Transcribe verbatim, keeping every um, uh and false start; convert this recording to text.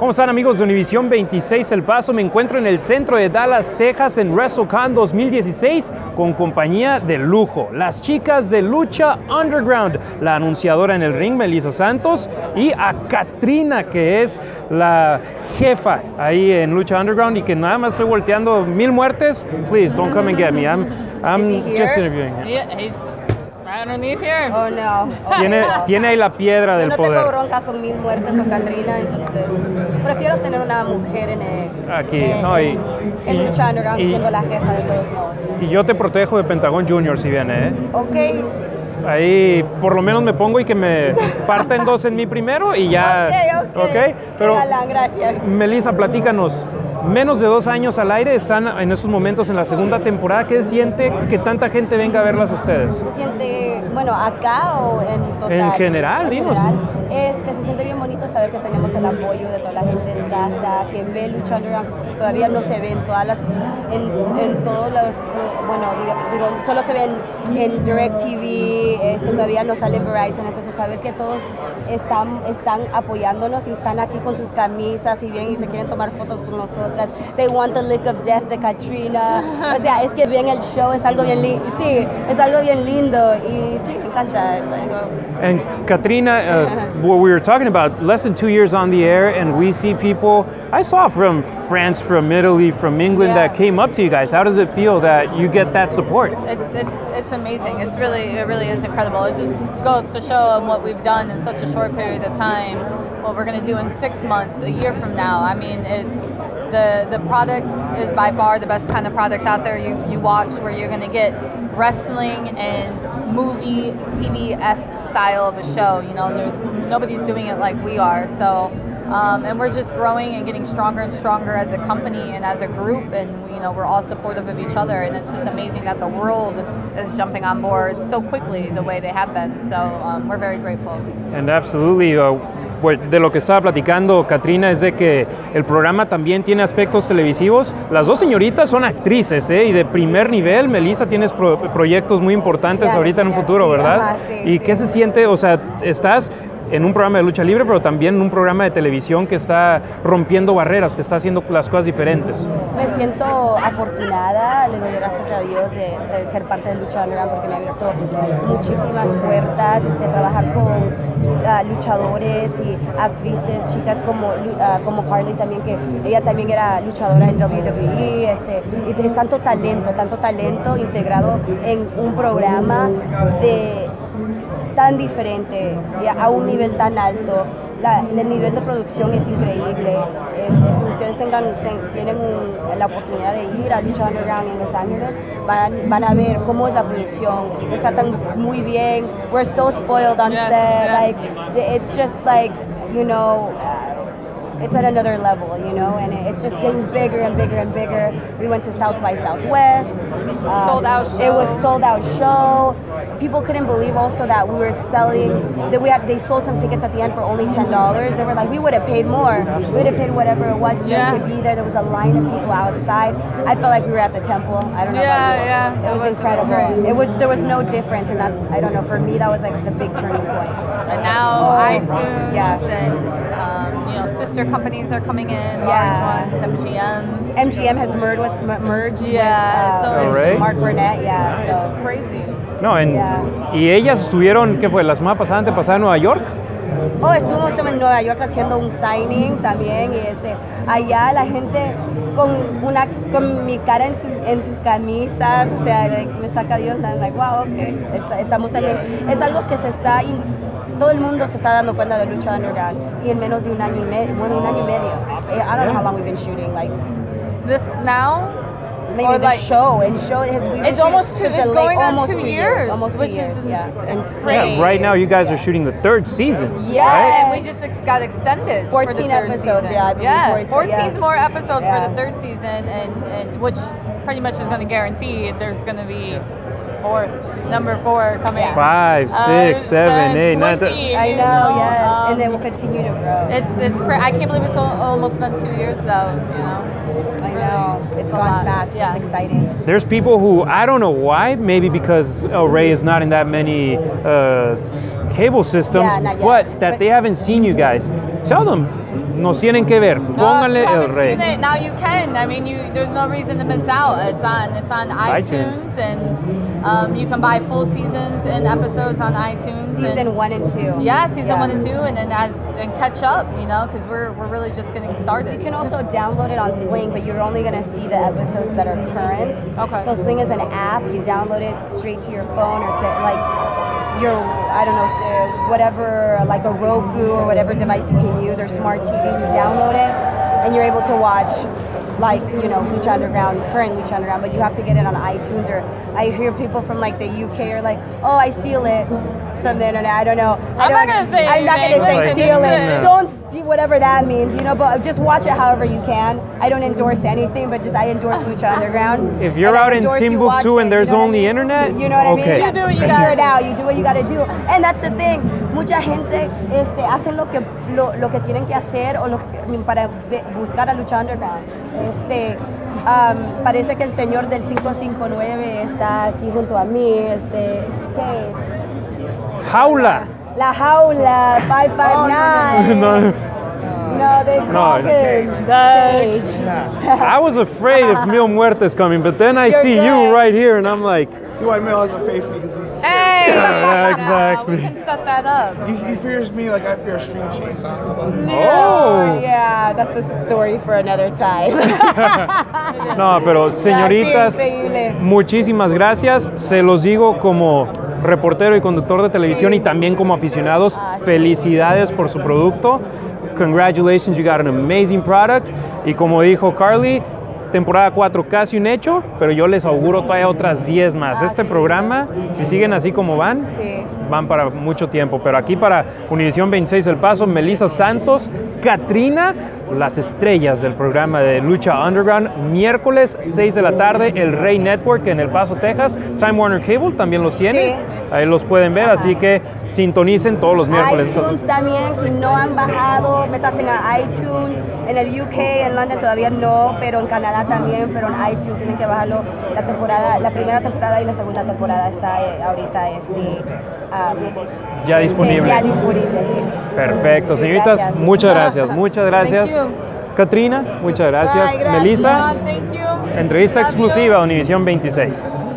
¿Cómo están, amigos de Univisión veintiséis El Paso? Me encuentro en el centro de Dallas, Texas, en WrestleCon dos mil dieciséis, con compañía de lujo. Las chicas de Lucha Underground, la anunciadora en el ring, Melissa Santos, y a Catrina, que es la jefa ahí en Lucha Underground, y que nada más estoy volteando. Mil muertes, please, don't come and get me. I'm, I'm just interviewing him. Yeah, he's right underneath here. Oh, no. Tiene, tiene ahí la piedra del Yo no poder. tengo bronca con mil muertes o Catrina, entonces prefiero tener una mujer en el, Aquí, en, no, y- en y- Lucha Underground y- siendo la jefa de todos modos. Y yo te protejo de Pentagón Junior si viene, ¿eh? Ok. Ahí por lo menos me pongo y que me parta en dos en mí primero y ya. Ok, ok. ¿Ok? Pero Galán, gracias. Melissa, platícanos. Menos de dos años al aire, están en estos momentos en la segunda temporada. ¿Qué siente que tanta gente venga a verlas a ustedes? ¿Se siente, bueno, acá o en total? En general, En dinos. general, este, se siente bien bonito saber que tenemos el apoyo de toda la gente en casa, que ve Lucha Underground. Todavía no se ve en todas las, en, en todos los, bueno, digo, digo, solo se ven en DirecTV, este, todavía no sale en Verizon, entonces saber que todos están, están apoyándonos y están aquí con sus camisas y bien y se quieren tomar fotos con nosotras. They want the lick of death de Catrina. O sea, es que ven el show, es algo bien lindo. Sí, es algo bien lindo y sí, me encanta. Es algo. And Katrina, uh, what we were talking about, less than two years on the air, and we see people, I saw from France, from Italy, from England, Yeah. that came up to you guys. How does it feel that you get that support? It's, it's it's amazing. It's really it really is incredible. It just goes to show what we've done in such a short period of time. What we're going to do in six months, a year from now. I mean, it's the the product is by far the best kind of product out there. You you watch where you're going to get wrestling and movie T V-esque style of a show. You know, there's nobody's doing it like we are. So. Um, and we're just growing and getting stronger and stronger as a company and as a group, and you know we're all supportive of each other, and it's just amazing that the world is jumping on board so quickly the way they have been. So um, we're very grateful. And absolutely, uh, pues, de lo que estaba platicando Catrina es de que el programa también tiene aspectos televisivos. Las dos señoritas son actrices, ¿eh? Y de primer nivel. Melissa, tienes pro- proyectos muy importantes Ya, ahorita en un ya, futuro, sí, ¿verdad? ajá, sí, ¿Y sí. qué se siente? O sea, estás en un programa de lucha libre, pero también en un programa de televisión que está rompiendo barreras, que está haciendo las cosas diferentes. Me siento afortunada, le doy gracias a Dios de, de ser parte de Lucha Underground porque me ha abierto muchísimas puertas, este, trabajar con uh, luchadores y actrices, chicas como, uh, como Carly también, que ella también era luchadora en W W E, este, y es tanto talento, tanto talento integrado en un programa de tan diferente y a un nivel tan alto. La, el nivel de producción es increíble. Este, si ustedes tengan, ten- tienen un- la oportunidad de ir a Lucha Underground en Los Ángeles, van, van a ver cómo es la producción. Nos tratan muy bien. We're so spoiled on Yes, set. yes. Like, it's just like, you know, uh, it's at another level, you know, and it's just getting bigger and bigger and bigger. We went to South by Southwest. Um, Sold out It was show. sold out show. People couldn't believe also that we were selling, that we had, they sold some tickets at the end for only ten dollars. They were like, we would have paid more. We would have paid whatever it was just Yeah. to be there. There was a line of people outside. I felt like we were at the temple. I don't know Yeah, about you. yeah. It, It was, was- it was incredible. great. It was, there was no difference, and that's, I don't know, for me, that was like the big turning point. And now Oh, iTunes yeah. and um, you know sister companies are coming in, Yeah. large ones, M G M. M G M has merged with, m- merged Yeah, with so uh, it's just- Mark Burnett, yeah. It's So. crazy. No, en- Yeah. y ellas estuvieron, ¿qué fue? ¿La semana pasada, antepasada en Nueva York? Oh, estuvimos en Nueva York haciendo un signing también y este, allá la gente con una con mi cara en, su- en sus camisas, o sea, like, me saca Dios, and I'm like, wow, okay, Está- estamos también, es algo que se está, in- todo el mundo se está dando cuenta de Lucha Underground y en menos de un año y medio, bueno, un año y medio. Eh, I don't know how long we've been shooting, like This now, maybe or the like show, and show has we've been it's almost two. shooting It's since the late- going on almost two, two years, almost two which years, is yeah, it's insane. crazy. Yeah, right now you guys are shooting the third season. Yes. And we just ex- got extended for the fourteen third episodes, season. yeah, I believe, yeah, fourteen, fourteen yeah. more episodes Yeah. for the third season, and, and which pretty much is going to guarantee there's going to be fourth, number four coming. Five, Uh, six, seven, eight, nine, ten. twenty, I you know, yes, um, and they will continue to grow. It's it's cra- I can't believe it's al- almost been two years though. You know. I know, it's a gone lot, fast, but yeah. it's exciting. There's people who, I don't know why, maybe because El Rey is not in that many uh, s- cable systems, Yeah, not yet. but that But- they haven't seen you guys. Tell them, nos tienen que ver. Pónganle uh, El Rey. It, now you can. I mean, you, there's no reason to miss out. It's on it's on iTunes, iTunes. and um, you can buy full seasons and episodes on iTunes. Season and, one and two. Yeah, season Yeah. one and two, and then as and catch up, you know, because we're we're really just getting started. You can also download it on Sling, but you're only going to see the episodes that are current. Okay. So Sling is an app. You download it straight to your phone or to like your, I don't know, so whatever, like a Roku or whatever device you can use or smart T V. You download it and you're able to watch like, you know, Lucha Underground, current Lucha Underground, but you have to get it on iTunes. Or I hear people from like the U K are like, oh, I steal it from the internet. I don't know. I I'm don't, not gonna say I'm not gonna say anything. steal it. Listen. Don't steal whatever that means, you know. But just watch it however you can. I don't endorse anything, but just I endorse Lucha Underground. If you're And I out in endorse you watch Timbuktu it, and there's you know what I only mean? internet, You know what okay. I mean? You do what you Figure gotta it out. You do what you gotta do. And that's the thing. Mucha gente este, hacen lo que lo, lo que tienen que hacer o lo que, I mean, para ve- buscar a Lucha Underground. Este, um, parece que el señor del cinco cinco nueve está aquí junto a mí. Este, ¿qué? Jaula. La Jaula, five five nine. No, No, they call No. him Cage. I was afraid of Mil Muertes coming, but then I You're see good. you right here, and I'm like, You want Mil doesn't face me because he's Hey, Yeah, exactly. we can set that up. he, he fears me like I fear Stream Chase. oh. Yeah, that's a story for another time. No, pero señoritas, Sí, increíble. muchísimas gracias. Se los digo como reportero y conductor de televisión Sí. y también como aficionados. Ah, sí. Felicidades por su producto. Congratulations, you got an amazing product. Y como dijo Carly, temporada cuatro casi un hecho, pero yo les auguro todavía otras diez más. Ah, Este sí. programa, si siguen así como van, Sí. van para mucho tiempo. Pero aquí para Univisión veintiséis El Paso, Melissa Santos, Katrina, las estrellas del programa de Lucha Underground, miércoles seis de la tarde, El Rey Network en El Paso, Texas. Time Warner Cable también los tiene. Sí. Ahí los pueden ver, así que sintonicen todos los miércoles. iTunes también, si no han bajado, métanse a iTunes. En el U K, en London todavía no, pero en Canadá también, pero en iTunes tienen que bajarlo. La temporada, la primera temporada y la segunda temporada está eh, ahorita este, um, Ya disponible. Ya disponible, sí. Perfecto, Sí, señoritas, gracias. muchas gracias, muchas gracias. Thank Katrina, muchas gracias. Ay, gracias. Melissa, Uh, thank you. entrevista Love you. exclusiva a Univisión veintiséis.